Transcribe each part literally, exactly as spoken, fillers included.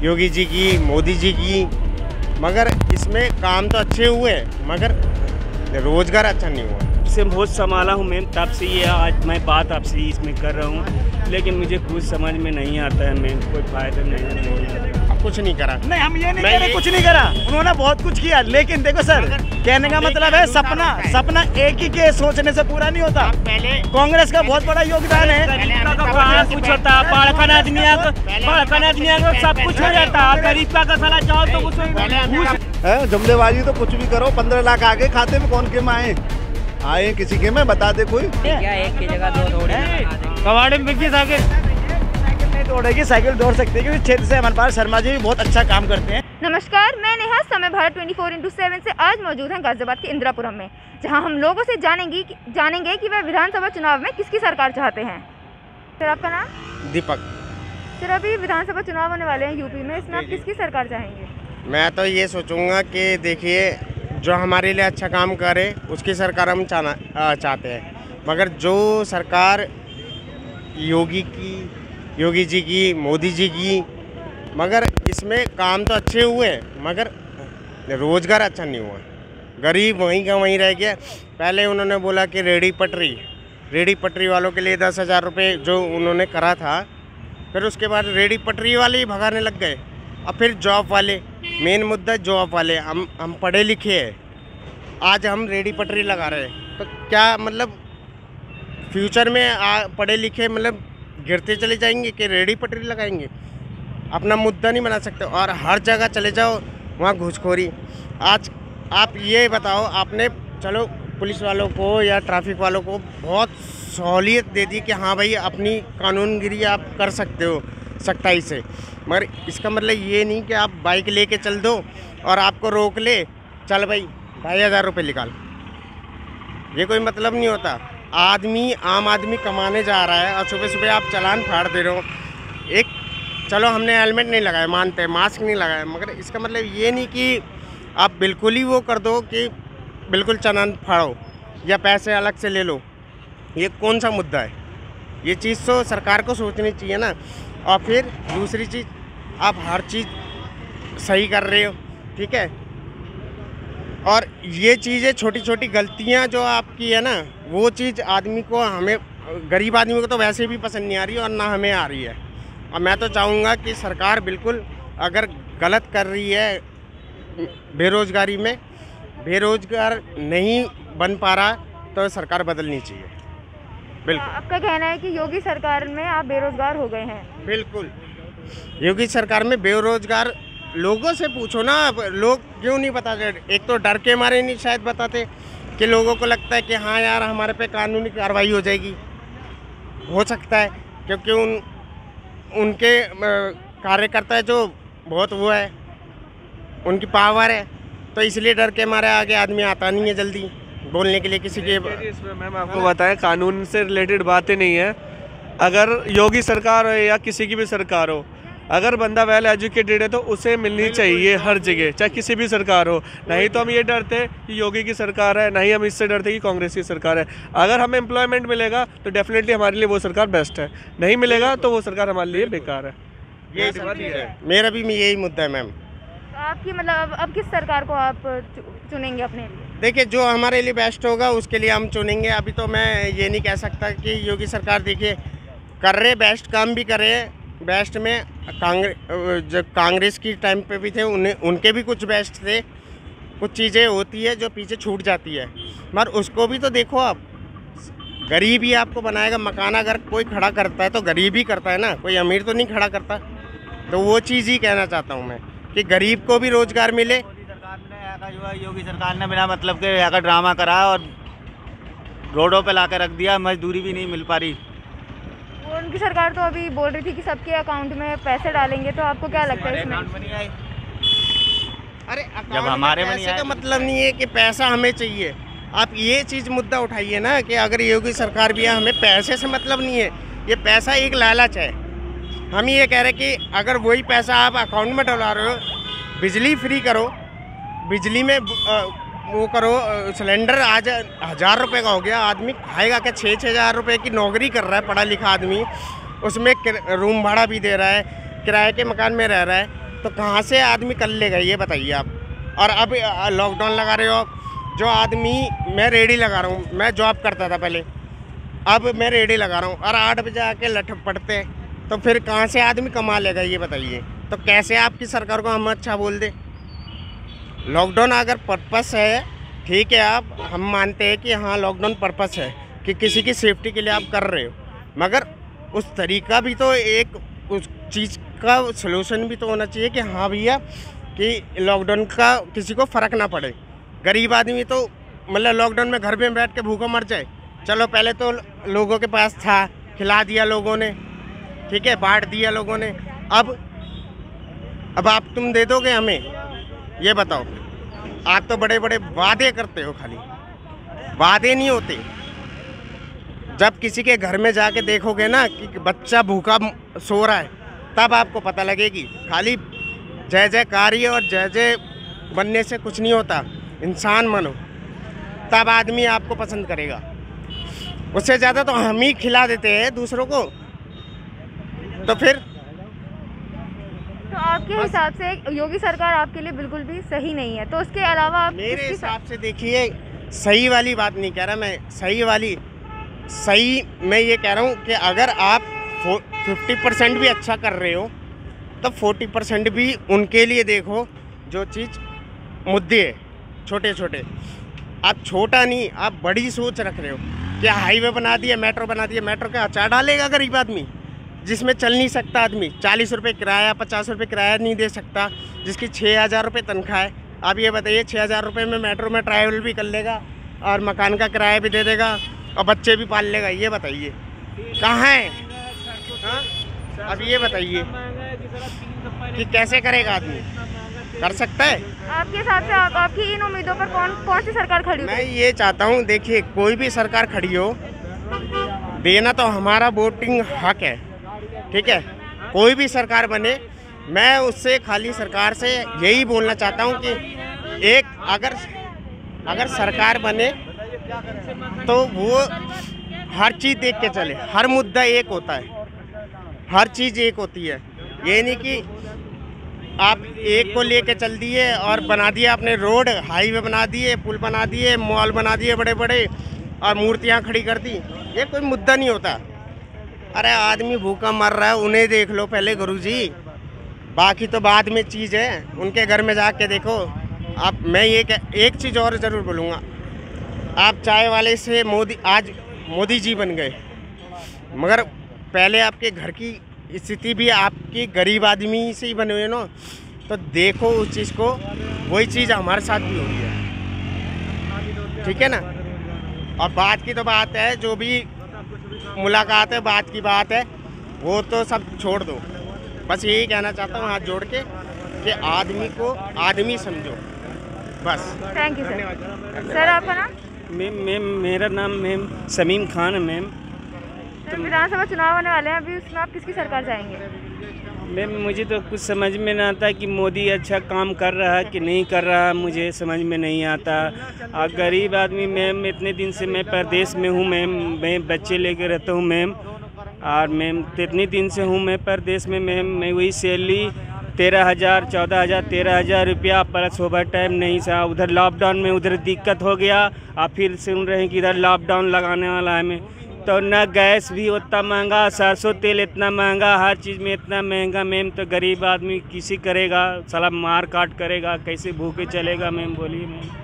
योगी जी की, मोदी जी की, मगर इसमें काम तो अच्छे हुए मगर रोजगार अच्छा नहीं हुआ। से बहुत संभाला हूँ मैम, तब से ये आज मैं बात आपसे इसमें कर रहा हूँ, लेकिन मुझे कुछ समझ में नहीं आता है मैम, कोई फायदा नहीं है। कुछ नहीं करा। नहीं, हम ये नहीं कह रहे कुछ नहीं करा, उन्होंने बहुत कुछ किया, लेकिन देखो सर, कहने का मतलब है सपना सपना एक ही के सोचने से पूरा नहीं होता। पहले कांग्रेस का बहुत बड़ा योगदान है, कुछ होता बाड़खन आदमी बाड़खन आदमी सब कुछ हो जाता, गरीब का साला चाहो तो कुछ जुमलेबाजी तो कुछ भी करो, पंद्रह लाख आगे खाते में कौन के आए आए किसी के में बता दे कोई क्या एक की जगह दो तोड़े कबाड़ी में बिकी साइकिल साइकिल नहीं तोड़ेगी, साइकिल दौड़ सकती है, क्योंकि क्षेत्र से अमन पाल शर्मा जी भी बहुत अच्छा काम करते हैं। नमस्कार, मैं नेहा, समय भारत चौबीस इंटू सात से आज मौजूद हैं गाजियाबाद के इंदिरापुरम में, जहां हम लोगों से जानेंगे जानेंगे कि वह विधानसभा चुनाव में किसकी सरकार चाहते हैं। सर, आपका नाम? दीपक। सर, अभी विधानसभा चुनाव होने वाले हैं यूपी में, इसमें आप किसकी सरकार चाहेंगे? मैं तो ये सोचूंगा कि देखिए, जो हमारे लिए अच्छा काम करे उसकी सरकार हम चाहना चाहते हैं, मगर जो सरकार योगी की, योगी जी की, मोदी जी की, मगर इसमें काम तो अच्छे हुए मगर रोज़गार अच्छा नहीं हुआ। गरीब वहीं का वहीं रह गया। पहले उन्होंने बोला कि रेडी पटरी रेडी पटरी वालों के लिए दस हज़ार रुपये जो उन्होंने करा था, फिर उसके बाद रेडी पटरी वाले ही भगाने लग गए। अब फिर जॉब वाले, मेन मुद्दा जॉब वाले, हम हम पढ़े लिखे हैं, आज हम रेडी पटरी लगा रहे हैं, तो क्या मतलब फ्यूचर में आ, पढ़े लिखे मतलब गिरते चले जाएंगे कि रेडी पटरी लगाएंगे? अपना मुद्दा नहीं बना सकते और हर जगह चले जाओ वहाँ घूसखोरी। आज आप ये बताओ, आपने चलो पुलिस वालों को या ट्रैफिक वालों को बहुत सहूलियत दे दी कि हाँ भाई अपनी कानूनगिरी आप कर सकते हो सख्ताई से, मगर इसका मतलब ये नहीं कि आप बाइक लेके चल दो और आपको रोक ले, चल भाई ढाई हज़ार रुपये निकाल। ये कोई मतलब नहीं होता। आदमी, आम आदमी कमाने जा रहा है और सुबह सुबह आप चालान फाड़ दे रहे हो। एक चलो हमने हेलमेट नहीं लगाया, मानते हैं, मास्क नहीं लगाया, मगर इसका मतलब ये नहीं कि आप बिल्कुल ही वो कर दो कि बिल्कुल चालान फाड़ो या पैसे अलग से ले लो। ये कौन सा मुद्दा है? ये चीज़ तो सरकार को सोचनी चाहिए ना। और फिर दूसरी चीज़, आप हर चीज़ सही कर रहे हो, ठीक है, और ये चीज़ें छोटी छोटी गलतियां जो आपकी है ना, वो चीज़ आदमी को, हमें गरीब आदमी को तो वैसे भी पसंद नहीं आ रही और ना हमें आ रही है। और मैं तो चाहूँगा कि सरकार बिल्कुल अगर गलत कर रही है, बेरोज़गारी में बेरोज़गार नहीं बन पा रहा, तो सरकार बदलनी चाहिए। बिल्कुल। आपका कहना है कि योगी सरकार में आप बेरोजगार हो गए हैं? बिल्कुल, योगी सरकार में बेरोज़गार लोगों से पूछो ना, लोग क्यों नहीं बताते? एक तो डर के मारे नहीं शायद बताते कि लोगों को लगता है कि हाँ यार हमारे पे कानूनी कार्रवाई हो जाएगी, हो सकता है, क्योंकि उन उनके कार्यकर्ता है जो बहुत वो है, उनकी पावर है, तो इसलिए डर के मारे आगे आदमी आता नहीं है जल्दी बोलने के लिए किसी के। इसमें मैम आपको बताएं, कानून से रिलेटेड बातें नहीं है। अगर योगी सरकार हो या किसी की भी सरकार हो, अगर बंदा वेल एजुकेटेड है तो उसे मिलनी चाहिए हर जगह, चाहे किसी भी सरकार हो। नहीं तो हम ये डरते हैं कि योगी की सरकार है, नहीं हम इससे डरते कि कांग्रेस की सरकार है। अगर हमें एम्प्लॉयमेंट मिलेगा तो डेफिनेटली हमारे लिए वो सरकार बेस्ट है, नहीं मिलेगा तो वो सरकार हमारे लिए बेकार है। ये मेरा भी यही मुद्दा है मैम। आपकी मतलब अब, अब किस सरकार को आप चुनेंगे अपने लिए? देखिए, जो हमारे लिए बेस्ट होगा उसके लिए हम चुनेंगे। अभी तो मैं ये नहीं कह सकता कि योगी सरकार देखिए कर रहे, बेस्ट काम भी कर रहे हैं। बेस्ट में कांग्रेस, जो कांग्रेस की टाइम पे भी थे, उन्हें उनके भी कुछ बेस्ट थे। कुछ चीज़ें होती है जो पीछे छूट जाती है, मगर उसको भी तो देखो आप। गरीब ही आपको बनाएगा। मकान अगर कोई खड़ा करता है तो गरीब ही करता है ना, कोई अमीर तो नहीं खड़ा करता। तो वो चीज़ ही कहना चाहता हूँ मैं कि गरीब को भी रोज़गार मिले। सरकार ने जो है योगी सरकार ने बिना मतलब के यहाँ का ड्रामा करा और रोडों पे ला कर रख दिया, मजदूरी भी नहीं मिल पा रही। वो उनकी सरकार तो अभी बोल रही थी कि सबके अकाउंट में पैसे डालेंगे, तो आपको क्या लगता है इसमें? अरे जब हमारे में पैसे का मतलब नहीं है कि पैसा हमें चाहिए। आप ये चीज़ मुद्दा उठाइए ना कि अगर योगी सरकार भी है, हमें पैसे से मतलब नहीं है। ये पैसा एक लालच है। हम ये कह रहे कि अगर वही पैसा आप अकाउंट में डलवा रहे हो, बिजली फ्री करो, बिजली में वो करो, सिलेंडर आज हज़ार रुपये का हो गया, आदमी खाएगा क्या? छः छः हज़ार रुपये की नौकरी कर रहा है पढ़ा लिखा आदमी, उसमें रूम भाड़ा भी दे रहा है, किराए के मकान में रह रहा है, तो कहाँ से आदमी कर लेगा ये बताइए आप। और अब लॉकडाउन लगा रहे हो, जो आदमी, मैं रेडी लगा रहा हूँ, मैं जॉब करता था पहले, अब मैं रेडी लगा रहा हूँ, और आठ बजे आके लठ पड़ते, तो फिर कहाँ से आदमी कमा लेगा ये बताइए। तो कैसे आपकी सरकार को हम अच्छा बोल दे। लॉकडाउन अगर पर्पस है, ठीक है, आप हम मानते हैं कि हाँ लॉकडाउन पर्पस है कि किसी की सेफ्टी के लिए आप कर रहे हो, मगर उस तरीका भी तो एक उस चीज़ का सलूशन भी तो होना चाहिए कि हाँ भैया कि लॉकडाउन का किसी को फ़र्क ना पड़े। गरीब आदमी तो मतलब लॉकडाउन में घर में बैठ के भूखा मर जाए। चलो पहले तो लोगों के पास था, खिला दिया लोगों ने, ठीक है, बांट दिया लोगों ने, अब अब आप तुम दे दोगे हमें, ये बताओ। आप तो बड़े बड़े वादे करते हो, खाली वादे नहीं होते। जब किसी के घर में जाके देखोगे ना कि बच्चा भूखा सो रहा है, तब आपको पता लगेगी। खाली जय जयकार और जय जय बनने से कुछ नहीं होता। इंसान बनो, तब आदमी आपको पसंद करेगा। उससे ज़्यादा तो हम ही खिला देते हैं दूसरों को, तो फिर तो आपके हिसाब से योगी सरकार आपके लिए बिल्कुल भी सही नहीं है, तो उसके अलावा आप मेरे हिसाब से देखिए, सही वाली बात नहीं कह रहा मैं, सही वाली सही मैं ये कह रहा हूँ कि अगर आप फिफ्टी परसेंट भी अच्छा कर रहे हो तो फोर्टी परसेंट भी उनके लिए देखो जो चीज़ मुद्दे है छोटे छोटे। आप छोटा नहीं, आप बड़ी सोच रख रहे हो कि हाईवे बना दिया, मेट्रो बना दिया, मेट्रो का अचार डालेगा गरीब आदमी जिसमें चल नहीं सकता आदमी, चालीस रुपये किराया, पचास रुपये किराया नहीं दे सकता, जिसकी छः हज़ार रुपये तनख्वाह है। आप ये बताइए छः हज़ार रुपये में मेट्रो में ट्रैवल भी कर लेगा और मकान का किराया भी दे देगा और बच्चे भी पाल लेगा, ये बताइए कहाँ है? हाँ? अब ये बताइए कि कैसे करेगा आदमी, कर सकता है? आपके हिसाब से आप, आपकी इन उम्मीदों पर कौन कौन सी सरकार खड़ी मैं ये चाहता हूँ, देखिए कोई भी सरकार खड़ी हो, देना तो हमारा वोटिंग हक है, ठीक है, कोई भी सरकार बने। मैं उससे खाली सरकार से यही बोलना चाहता हूँ कि एक अगर अगर सरकार बने तो वो हर चीज़ देख के चले, हर मुद्दा एक होता है, हर चीज़ एक होती है। ये नहीं कि आप एक को लेके चल दिए और बना दिए आपने रोड, हाईवे बना दिए, पुल बना दिए, मॉल बना दिए बड़े बड़े और मूर्तियाँ खड़ी कर दी, ये कोई मुद्दा नहीं होता। अरे आदमी भूखा मर रहा है, उन्हें देख लो पहले गुरुजी, बाकी तो बाद में चीज़ है। उनके घर में जाके देखो आप। मैं ये एक चीज़ और ज़रूर बोलूँगा, आप चाय वाले से मोदी आज मोदी जी बन गए, मगर पहले आपके घर की स्थिति भी आपकी गरीब आदमी से ही बने हुए ना, तो देखो उस चीज़ को, वही चीज़ हमारे साथ भी हुई है, ठीक है ना। और बात की तो बात है, जो भी मुलाकात है, बात की बात है, वो तो सब छोड़ दो। बस यही कहना चाहता हूँ हाथ जोड़ के कि आदमी को आदमी समझो, बस। Thank you sir. सर आपका नाम? मैम मैम मेरा नाम मैम समीम खान है मैम। तो विधानसभा चुनाव होने वाले हैं अभी, उसमें आप किसकी सरकार चाहेंगे? मैम मुझे तो कुछ समझ में नहीं आता कि मोदी अच्छा काम कर रहा है कि नहीं कर रहा है, मुझे समझ में नहीं आता। और गरीब आदमी मैम, इतने दिन से मैं परदेश में हूँ मैम, मैं बच्चे लेके रहता हूँ मैम, और मैम इतने दिन से हूँ मैं परदेश में मैम। मैं वही सैलरी तेरह हज़ार चौदह हज़ार तेरह हज़ार रुपया प्लस ओवर टाइम नहीं सा। उधर लॉकडाउन में उधर दिक्कत हो गया, आप फिर सुन रहे हैं कि इधर लॉकडाउन लगाने वाला है मैं, तो न गैस भी उतना महंगा, सरसों तेल इतना महंगा, हर चीज़ में इतना महंगा मैम। तो गरीब आदमी किसी करेगा, साला मार काट करेगा, कैसे भूखे चलेगा मैम, बोलिए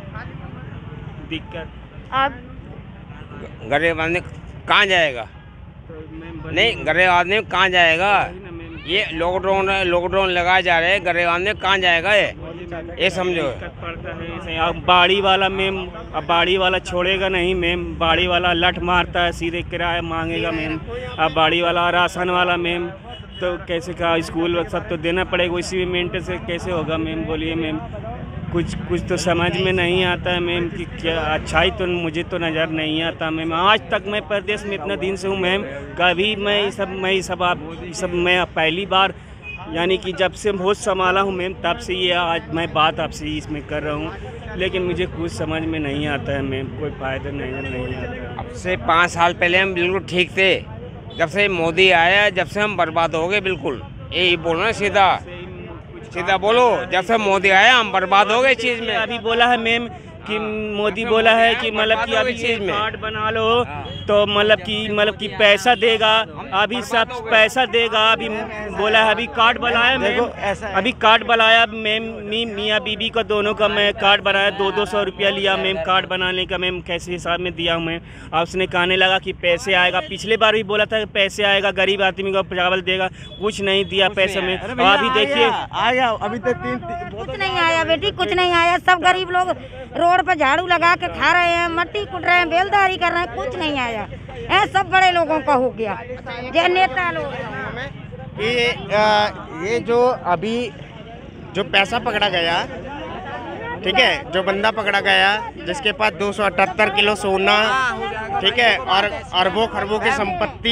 मैम, दिक्कत। आप गरीब आदमी कहाँ जाएगा? नहीं, गरीब आदमी कहाँ जाएगा? ये लॉकडाउन लॉकडाउन लगाए जा रहे हैं, गरीब आदमी कहाँ जाएगा? ये ये समझो। पड़ता है अब बाड़ी वाला मैम, अब बाड़ी वाला छोड़ेगा नहीं मैम, बाड़ी वाला लठ मारता है, सीधे किराया मांगेगा मैम। अब बाड़ी वाला राशन वाला मैम, तो कैसे का स्कूल सब तो देना पड़ेगा, उसी मेंटेन से कैसे होगा मैम, बोलिए मैम। कुछ कुछ तो समझ में नहीं आता है मैम कि क्या अच्छाई तो मुझे तो नज़र नहीं आता मैम। आज तक मैं प्रदेश में इतना दिन से हूँ मैम, कभी मैं सब मैं सब आप सब मैं पहली बार यानी कि जब से होश संभाला हूँ मैम, तब से ये आज मैं बात आपसे इसमें कर रहा हूँ, लेकिन मुझे कुछ समझ में नहीं आता है मैम, कोई फ़ायदा नहीं नहीं आता। अब से पाँच साल पहले हम बिल्कुल ठीक थे, जब से मोदी आया जब से हम बर्बाद हो गए बिल्कुल, यही बोलना सीधा। सीधा बोलो, जब से मोदी आया हम बर्बाद हो गए इस चीज में। अभी बोला है मैम कि मोदी बोला है कि मतलब कि अभी चीज में कार्ड बना लो तो मतलब कि मतलब कि पैसा देगा, अभी सब पैसा देगा। अभी बोला है अभी कार्ड बनाया मैम, अभी कार्ड बनाया मैम, मी मियाँ बीबी का दोनों का मैं कार्ड बनाया, दो दो सौ रुपया लिया मैम कार्ड बनाने का मैम, कैसे हिसाब में दिया हूँ मैं। अब उसने कहने लगा कि पैसे आएगा, पिछले बार भी बोला था कि पैसे आएगा, गरीब आदमी को चावल देगा, कुछ नहीं दिया पैसे में। अभी देखिए आया, अभी तक तीन कुछ नहीं आया बेटी, कुछ नहीं आया। सब गरीब लोग रोड पर झाड़ू लगा के खा रहे हैं, मट्टी कुट रहे हैं, बेलदारी कर रहे हैं, कुछ नहीं आया। ऐ सब बड़े लोगों का हो गया, जो नेता लोग। ये आ, ये जो अभी जो पैसा पकड़ा गया, ठीक है, जो बंदा पकड़ा गया जिसके पास दो सौ अठहत्तर किलो सोना, ठीक है, और अरबों खरबों की संपत्ति।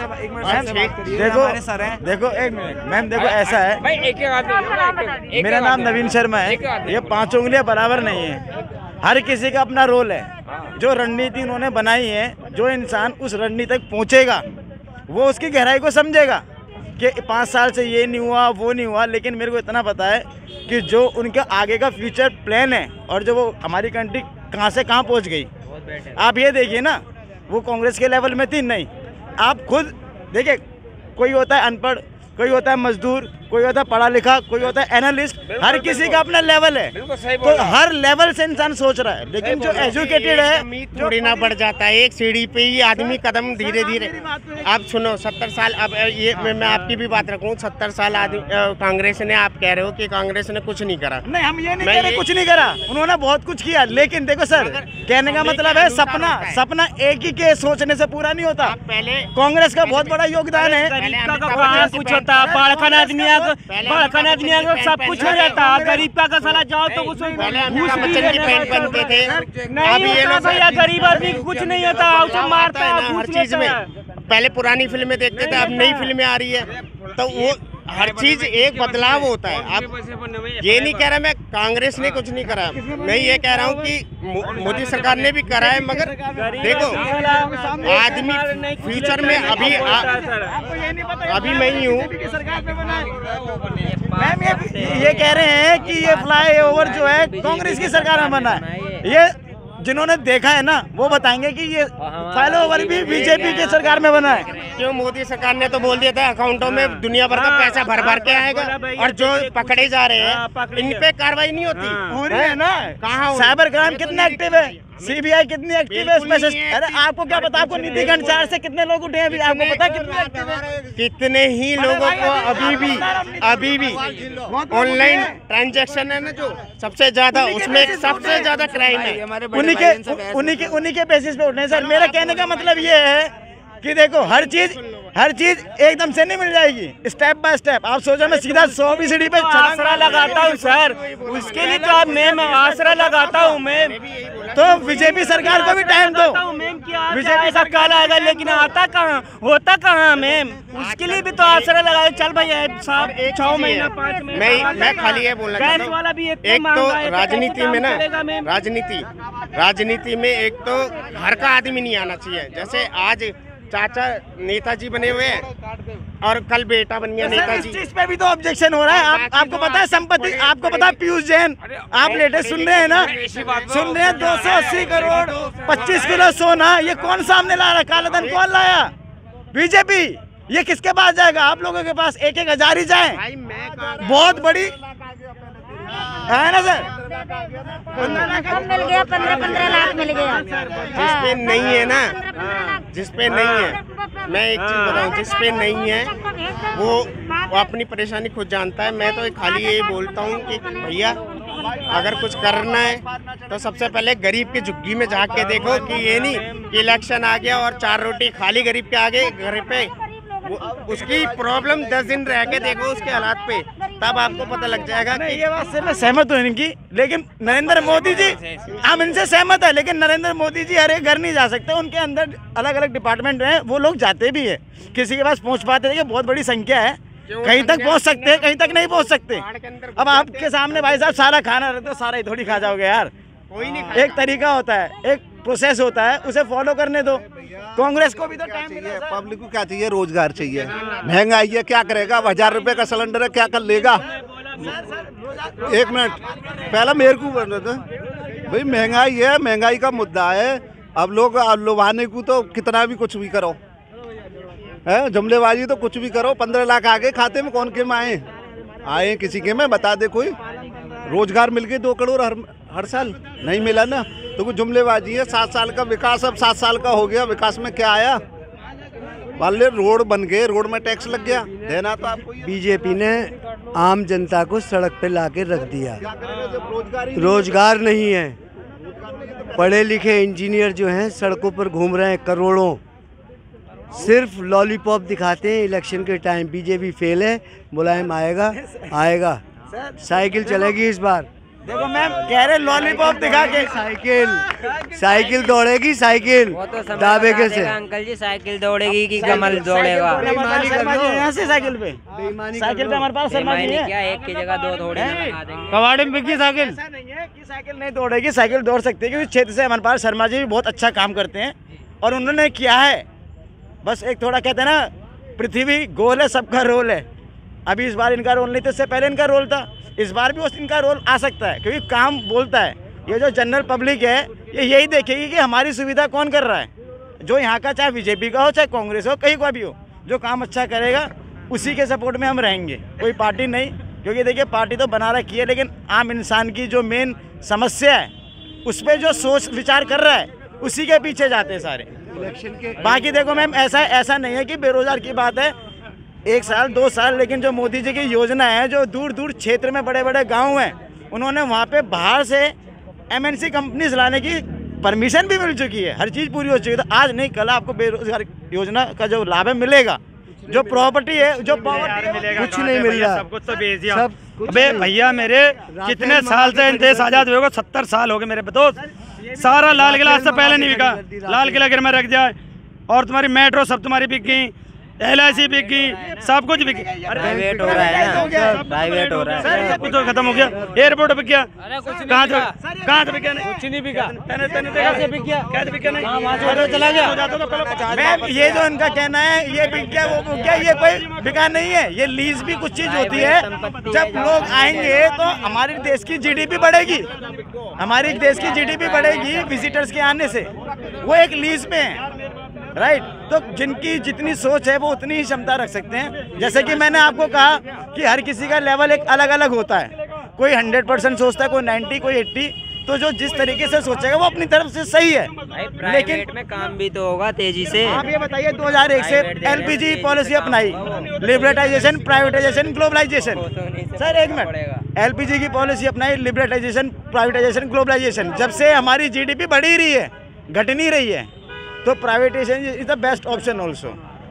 देखो देखो एक मिनट मैम, देखो ऐसा है, मेरा नाम नवीन शर्मा है, ये पांचों उंगलियां बराबर नहीं है, हर किसी का अपना रोल है। जो रणनीति उन्होंने बनाई है, जो इंसान उस रणनीति तक पहुंचेगा वो उसकी गहराई को समझेगा कि पाँच साल से ये नहीं हुआ वो नहीं हुआ। लेकिन मेरे को इतना पता है कि जो उनका आगे का फ्यूचर प्लान है और जो वो हमारी कंट्री कहाँ से कहाँ पहुँच गई, आप ये देखिए ना, वो कांग्रेस के लेवल में थी नहीं। आप खुद देखिए, कोई होता है अनपढ़, कोई होता है मजदूर, कोई होता है पढ़ा लिखा, कोई होता है एनालिस्ट, हर किसी का अपना लेवल है, तो हर लेवल से इंसान सोच रहा है। लेकिन जो एजुकेटेड है थोड़ी ना बढ़ जाता है, एक सीढ़ी पे ही आदमी कदम धीरे धीरे। आप सुनो, सत्तर साल, अब ये मैं, मैं आपकी भी बात रखूं, सत्तर साल आदमी कांग्रेस ने, आप कह रहे हो कि कांग्रेस ने कुछ नहीं करा। नहीं, हम ये नहीं कह रहे कुछ नहीं करा, उन्होंने बहुत कुछ किया। लेकिन देखो सर, कहने का मतलब है सपना सपना एक ही के सोचने से पूरा नहीं होता। पहले कांग्रेस का बहुत बड़ा योगदान है। कुछ होता बड़खन आदमी बड़खन आदमी सब कुछ हो जाता, गरीब का साला जाओ तो उसको घूस भी बनते थे। नहीं होता भैया, गरीब आदमी कुछ नहीं होता, उसे मारता है हर चीज में। पहले पुरानी फिल्में देखते थे, अब नई फिल्में आ रही है, तो वो हर चीज एक बदलाव होता है। आप ये नहीं कह रहा मैं कांग्रेस ने कुछ नहीं करा, मैं ये कह रहा हूँ कि मोदी सरकार ने भी करा है, मगर देखो आदमी फ्यूचर में अभी आ, अभी मैं ही हूँ। मैम ये ये कह रहे हैं कि ये फ्लाईओवर जो है कांग्रेस की सरकार में बना है, ये जिन्होंने देखा है ना वो बताएंगे कि ये फ्लाईओवर भी बीजेपी की सरकार में बना है। क्यों, मोदी सरकार ने तो बोल दिया था अकाउंटों में दुनिया भर का पैसा भर भर के आएगा, और जो पकड़े जा रहे हैं इन पे कार्रवाई नहीं होती। हो रही है ना, कहाँ साइबर क्राइम कितना एक्टिव है, सीबीआई कितनी एक्टिव है उसमें से। अरे आपको क्या पता, आपको नीति घंटाचार से कितने लोग उठे हैं अभी, आपको पता कितने एक्टिव है? कितने ही लोगों को अभी भी अभी भी ऑनलाइन ट्रांजैक्शन है ना, जो सबसे ज्यादा, उसमें सबसे ज्यादा क्राइम है, उन्हीं के उन्हीं के उन्हीं के बेसिस पे उठने। सर मेरा कहने का मतलब ये है कि देखो हर चीज हर चीज एकदम से नहीं मिल जाएगी, स्टेप बाय स्टेप। आप सोचो मैं सीधा सौ भी सीढ़ी पे आसरा लगाता हूँ सर, उसके लिए तो मैं आसरा लगाता हूँ मैम। तो बीजेपी सरकार को भी टाइम दो, बीजेपी सरकार आएगा, लेकिन आता कहाँ, होता कहाँ मैम, उसके लिए भी तो आसरा लगाए। चल भैया साहब, छह महीना पाँच महीना मैं मैं खाली ये बोलना चाहता हूँ, एक तो राजनीति में ना, राजनीति राजनीति में एक तो घर का आदमी नहीं आना चाहिए। जैसे आज चाचा नेताजी बने हुए हैं और कल बेटा बन गया नेताजी। इस चीज पे भी तो ऑब्जेक्शन हो रहा है। आप, आपको पता है संपत्ति, आपको पता है पीयूष जैन, आप लेटेस्ट सुन रहे हैं ना, सुन रहे हैं दो सौ अस्सी करोड़ पच्चीस किलो सोना, ये कौन सामने ला रहा है? काला धन कौन लाया? बीजेपी। ये किसके पास जाएगा? आप लोगों के पास एक एक हजार ही जाए, बहुत बड़ी है ना सर। मिल गया, पंद्रह पंद्रह लाख मिल गया। जिसपे नहीं है ना, जिसपे नहीं है, मैं एक चीज बताऊं, जिसपे नहीं है वो, वो अपनी परेशानी खुद जानता है। मैं तो खाली यही बोलता हूँ कि भैया अगर कुछ करना है तो सबसे पहले गरीब की झुग्गी में झांक के देखो, कि ये नहीं कि इलेक्शन आ गया और चार रोटी खाली गरीब के आगे घर पे, उसकी प्रॉब्लम दस दिन रह के देखो उसके हालात पे, तब आपको पता लग जाएगा। नहीं, ये बात से मैं सहमत हूँ इनकी, लेकिन नरेंद्र मोदी जी, हम इनसे सहमत है, लेकिन नरेंद्र मोदी जी हर एक घर नहीं जा सकते, उनके अंदर अलग अलग डिपार्टमेंट हैं, वो लोग जाते भी है, किसी के पास पहुँच पाते हैं, बहुत बड़ी संख्या है, कहीं तक पहुँच सकते हैं, कहीं तक नहीं पहुँच सकते। अब आपके सामने भाई साहब सारा खाना रहता है, सारा ही थोड़ी खा जाओगे यार, कोई नहीं, एक तरीका होता है, एक प्रोसेस होता है, उसे फॉलो करने दो। कांग्रेस को भी तो टाइम चाहिए, पब्लिक को क्या चाहिए? रोजगार चाहिए। महंगाई है, क्या करेगा? अब हजार रुपए का सिलेंडर है, क्या कर लेगा? एक मिनट पहला मेरे को बोल रहे थे भाई, महंगाई है, महंगाई का मुद्दा है। अब लोग लुभाने को तो कितना भी कुछ भी करो है, जुमलेबाजी तो कुछ भी करो। पंद्रह लाख आगे खाते में कौन के में आए आए किसी के में बता दे कोई। रोजगार मिल गए दो करोड़ हर हर साल नहीं मिला ना, तो कुछ जुमलेबाजी है। सात साल का विकास अब सात साल का हो गया, विकास में क्या आया? वाले रोड बन गए, रोड में टैक्स लग गया, देना तो आपको। बीजेपी ने आम जनता को सड़क पे लाके रख दिया। रोजगार रोजगार नहीं है, पढ़े लिखे इंजीनियर जो हैं सड़कों पर घूम रहे हैं करोड़ों, सिर्फ लॉलीपॉप दिखाते हैं इलेक्शन के टाइम। बीजेपी फेल है, मुलायम आएगा आएगा, साइकिल चलेगी इस बार। देखो मैम कह रहे लॉलीपॉप दिखा के साइकिल साइकिल दौड़ेगी, साइकिल दावे के से। अंकल जी साइकिल दौड़ेगी कि कमल दौड़ेगा? यहाँ से साइकिल पे साइकिल पे हमारे पास शर्मा जी है। क्या एक की जगह दो थोड़ी लगा देंगे? कबाड़ी में बिकी साइकिल। ऐसा नहीं है कि साइकिल नहीं दौड़ेगी, साइकिल दौड़ सकती है, क्योंकि क्षेत्र से हमारे पास शर्मा जी भी बहुत अच्छा काम करते हैं और उन्होंने किया है। बस एक थोड़ा कहते हैं ना, पृथ्वी गोल है, सबका रोल है। अभी इस बार इनका रोल नहीं था, इससे पहले इनका रोल था, इस बार भी उस इनका रोल आ सकता है, क्योंकि काम बोलता है। ये जो जनरल पब्लिक है ये यही देखेगी कि हमारी सुविधा कौन कर रहा है। जो यहाँ का चाहे बीजेपी का हो चाहे कांग्रेस हो, कहीं का भी हो, जो काम अच्छा करेगा उसी के सपोर्ट में हम रहेंगे, कोई पार्टी नहीं। क्योंकि देखिए पार्टी तो बना रखी है, लेकिन आम इंसान की जो मेन समस्या है उस पर जो सोच विचार कर रहा है उसी के पीछे जाते हैं सारे। बाकी देखो मैम ऐसा ऐसा नहीं है कि बेरोजगार की बात है, एक साल दो साल, लेकिन जो मोदी जी की योजना है, जो दूर दूर क्षेत्र में बड़े बड़े गांव हैं, उन्होंने वहां पे बाहर से एमएनसी कंपनीज लाने की परमिशन भी मिल चुकी है, हर चीज़ पूरी हो चुकी है। तो आज नहीं कल आपको बेरोजगार योजना का जो लाभ है मिलेगा, जो प्रॉपर्टी है, जो कुछ नहीं मिल रहा, सब कुछ तो बेच दिया। अबे भैया मेरे कितने साल से देश आज़ाद हुए, सत्तर साल हो गए मेरे दोस्त। सारा लाल किला आज से पहले नहीं बिका, लाल किला गिर में रख दिया, और तुम्हारी मेट्रो सब तुम्हारी बिक गई, एल आई सी बिक गई, सब कुछ बिक गई। प्राइवेट हो रहा है ना, प्राइवेट हो रहा है, सब कुछ तो खत्म हो गया। एयरपोर्ट बिक गया, कहाँ से कहाँ से बिक गया? कुछ नहीं बिका। कैसे बिक गया? कैसे बिक गया? नहीं चला गया। मैम ये जो इनका कहना है ये बिक गया वो बिक गया, ये कोई बिका नहीं है। ये लीज भी कुछ चीज होती है, जब लोग आएंगे तो हमारे देश की जीडीपी बढ़ेगी, हमारे देश की जीडीपी बढ़ेगी विजिटर्स के आने से। वो एक लीज पे है, राइट। तो जिनकी जितनी सोच है वो उतनी ही क्षमता रख सकते हैं। जैसे कि मैंने आपको कहा कि हर किसी का लेवल एक अलग अलग होता है, कोई हंड्रेड परसेंट सोचता है, कोई नाइन्टी, कोई एट्टी। तो जो जिस तरीके से सोचेगा वो अपनी तरफ से सही है, लेकिन में काम भी तो होगा तेजी से। आप ये बताइए दो हज़ार एक से एलपीजी पॉलिसी अपनाई, लिबरेटाइजेशन, प्राइवेटाइजेशन, ग्लोबलाइजेशन। सर एक मिनट, एलपीजी की पॉलिसी अपनाई, लिबरेटाइजेशन, प्राइवेटाइजेशन, ग्लोबलाइजेशन। जब से हमारी जीडीपी बढ़ ही रही है, घट नहीं रही है, तो privatisation is the best option also.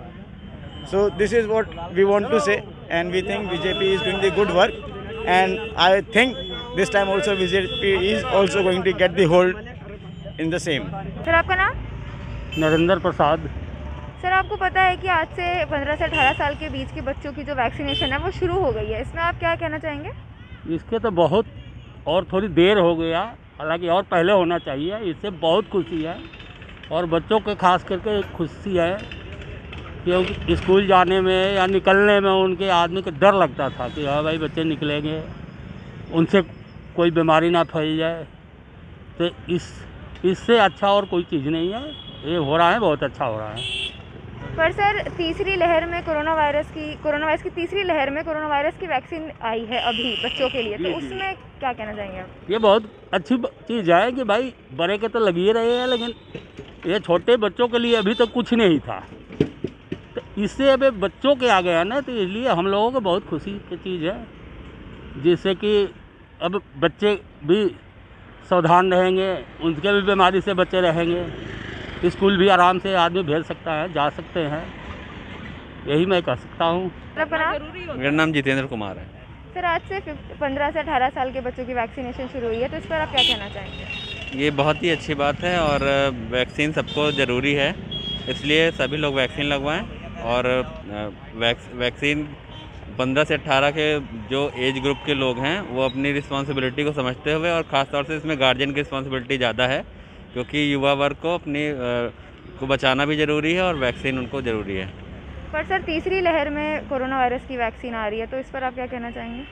So this is what we want to say, and we think BJP is doing the good work, and I think this time also BJP is also going to get the hold in the same. Sir आपका नाम? नरेंद्र प्रसाद। Sir आपको पता है कि आज से पंद्रह से अठारह साल के बीच के बच्चों की जो वैक्सीनेशन है वो शुरू हो गई है, इसमें आप क्या कहना चाहेंगे? इसके तो बहुत और थोड़ी देर हो गया, हालांकि और पहले होना चाहिए। इससे बहुत खुशी है, और बच्चों के खास करके खुशी है, क्योंकि स्कूल जाने में या निकलने में उनके आदमी को डर लगता था कि हाँ भाई बच्चे निकलेंगे, उनसे कोई बीमारी ना फैल जाए। तो इस इससे अच्छा और कोई चीज़ नहीं है, ये हो रहा है, बहुत अच्छा हो रहा है। पर सर तीसरी लहर में कोरोना वायरस की कोरोना वायरस की तीसरी लहर में कोरोना वायरस की वैक्सीन आई है अभी बच्चों के लिए, तो उसमें क्या कहना चाहेंगे आप? ये बहुत अच्छी चीज़ है कि भाई बड़े के तो लग ही रहे हैं, लेकिन ये छोटे बच्चों के लिए अभी तक तो कुछ नहीं था, तो इससे अभी बच्चों के आ गया ना, तो इसलिए हम लोगों को बहुत खुशी की चीज़ है, जिससे कि अब बच्चे भी सावधान रहेंगे, उनके भी बीमारी से बचे रहेंगे, स्कूल भी आराम से आदमी भेज सकता है, जा सकते हैं, यही मैं कह सकता हूँ। मेरा नाम जितेंद्र कुमार है। सर आज से पंद्रह से अठारह साल के बच्चों की वैक्सीनेशन शुरू हुई है, तो इस पर आप क्या कहना चाहेंगे? ये बहुत ही अच्छी बात है, और वैक्सीन सबको ज़रूरी है, इसलिए सभी लोग वैक्सीन लगवाएं। और वैक्सीन पंद्रह से अठारह के जो एज ग्रुप के लोग हैं वो अपनी रिस्पॉन्सिबिलिटी को समझते हुए, और ख़ास तौर से इसमें गार्जियन की रिस्पॉन्सिबिलिटी ज़्यादा है, क्योंकि युवा वर्ग को अपनी को बचाना भी ज़रूरी है और वैक्सीन उनको ज़रूरी है। पर सर तीसरी लहर में कोरोना वायरस की वैक्सीन आ रही है, तो इस पर आप क्या कहना चाहेंगे?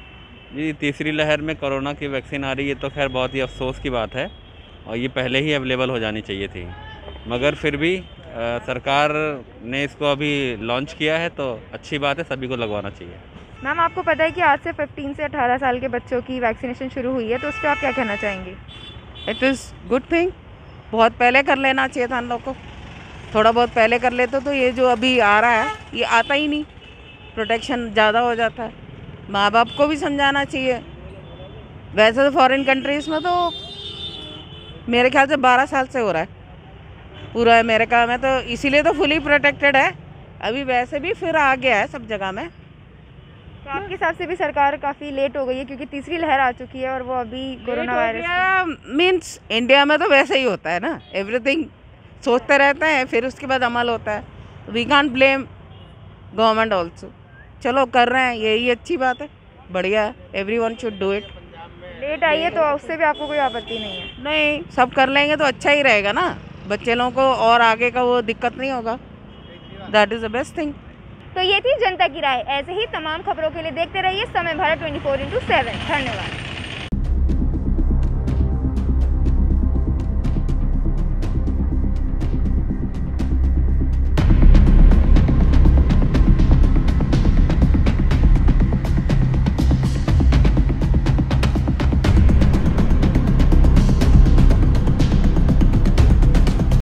जी तीसरी लहर में कोरोना की वैक्सीन आ रही है तो खैर बहुत ही अफसोस की बात है और ये पहले ही अवेलेबल हो जानी चाहिए थी, मगर फिर भी आ, सरकार ने इसको अभी लॉन्च किया है तो अच्छी बात है, सभी को लगवाना चाहिए। मैम आपको पता है कि आज से पंद्रह से अठारह साल के बच्चों की वैक्सीनेशन शुरू हुई है, तो उस पर आप क्या कहना चाहेंगे? इट इज़ गुड थिंग, बहुत पहले कर लेना चाहिए था हम लोग को, थोड़ा बहुत पहले कर लेते तो ये जो अभी आ रहा है ये आता ही नहीं, प्रोटेक्शन ज़्यादा हो जाता है। माँ बाप को भी समझाना चाहिए। वैसे तो फॉरेन कंट्रीज़ में तो मेरे ख्याल से बारह साल से हो रहा है पूरा अमेरिका में, तो इसीलिए तो फुली प्रोटेक्टेड है। अभी वैसे भी फिर आ गया है सब जगह में। तो आपके हिसाब से भी सरकार काफ़ी लेट हो गई है क्योंकि तीसरी लहर आ चुकी है और वो अभी कोरोना वायरस मीन्स इंडिया में तो वैसे ही होता है ना, एवरीथिंग सोचते रहते हैं फिर उसके बाद अमल होता है। We can't blame government also. चलो कर रहे हैं, यही अच्छी बात है, बढ़िया है, everyone should do it. Late आई है तो उससे भी आपको कोई आपत्ति नहीं है? नहीं, सब कर लेंगे तो अच्छा ही रहेगा ना, बच्चे लोगों को और आगे का वो दिक्कत नहीं होगा। That is the best thing. तो ये थी जनता की राय। ऐसे ही तमाम खबरों के लिए देखते रहिए Samay Bharat twenty four into seven. धन्यवाद।